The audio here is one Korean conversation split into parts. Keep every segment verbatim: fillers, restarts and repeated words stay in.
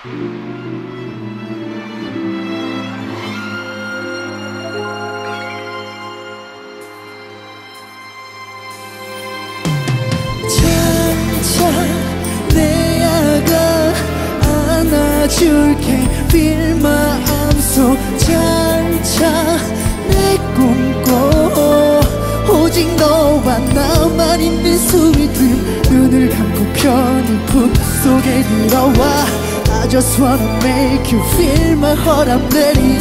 줄게 Feel my arms 속 찬차 내 꿈꿔 오직 너와 나만 있는 sweet dream 눈을 감고 편히 품속에 들어와 I just wanna make you feel my heart I'm ready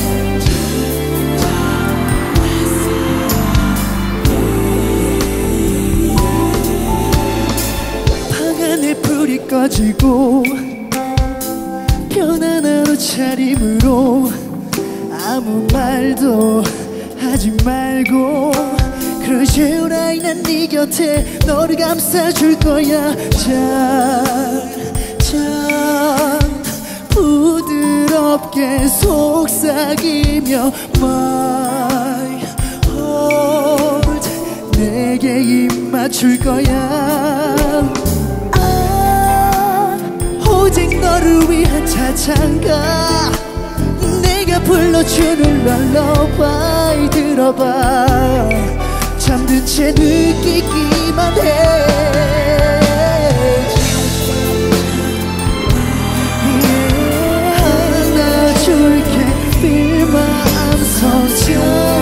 방 안에 불이 꺼지고 편안한 옷차림으로 아무 말도 하지 말고 Close your eye 난 네 곁에 너를 감싸줄 거야 참 부드럽게 속삭이며 My heart 내게 입 맞출 거야 오직 너를 위한 차창가 내가 불러주는 럴러바이 들어봐 잠든 채 느끼기만 해 yeah, 안아줄게 Feel my arms so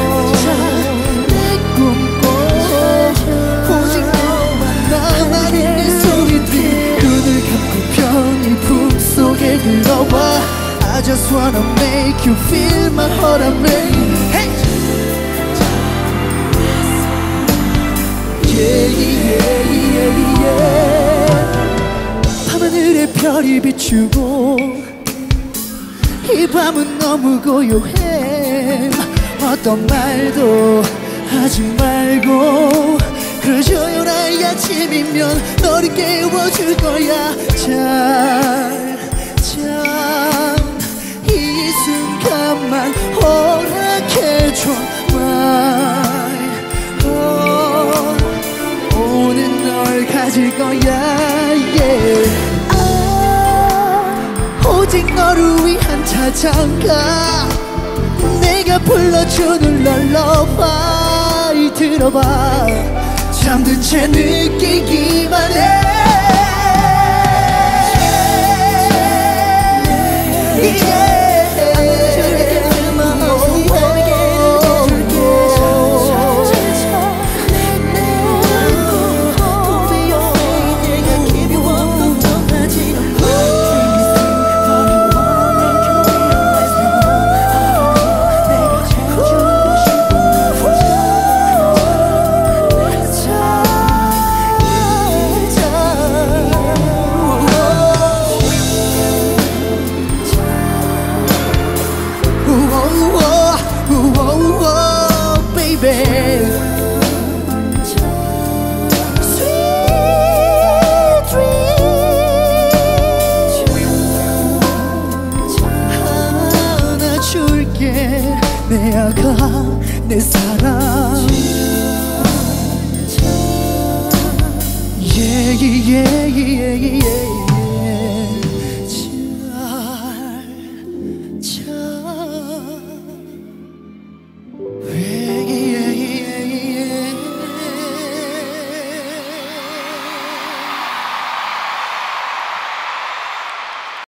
내 꿈꿔 오직 너만 나만 있는 sweet dream 눈을 감고 편히 품속에 들어와 I just wanna make you feel my heart I'm ready hey! Yeah, yeah, yeah, yeah. 밤하늘에 별이 비추고 이 밤은 너무 고요해 어떤 말도 하지 말고 그저 나의 아침이면 너를 깨워줄 거야 잘, 참 이 순간만 허락해줘 My heart 오늘 널 가질 거야 yeah. 아, 오직 너를 위한 차창가 내가 불러주는 럴러바이 들어봐 잠든 채 느끼기만 해 yeah. 내 아가 내 사랑 yeah, yeah, yeah.